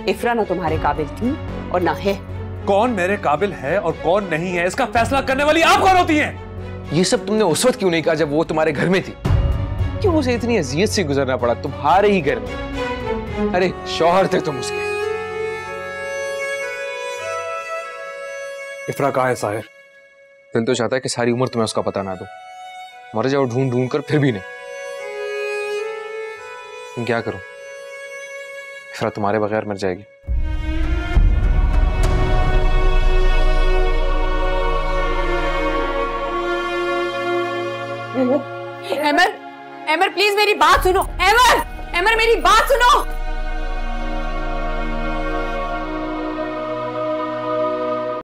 इफ्रा ना तुम्हारे काबिल थी और ना है। कौन मेरे काबिल है और कौन नहीं है, इसका फैसला करने वाली आप कौन होती हैं? ये सब तुमने उस वक्त क्यों नहीं कहा जब वो तुम्हारे घर में थी? क्यों उसे इतनी अजियत से गुजरना पड़ा तुम्हारे ही घर में? अरे शौहर थे तुम उसके। इफ्रा कहाँ है साहिर? दिल तो चाहता है कि सारी उम्र तुम्हें उसका पता ना दो, मर जाओ ढूंढ ढूंढ कर, फिर भी नहीं। तुम क्या करो, इफ्रा तुम्हारे बगैर मर जाएगी। एमर, एमर प्लीज मेरी बात सुनो। एमर, एमर मेरी बात सुनो।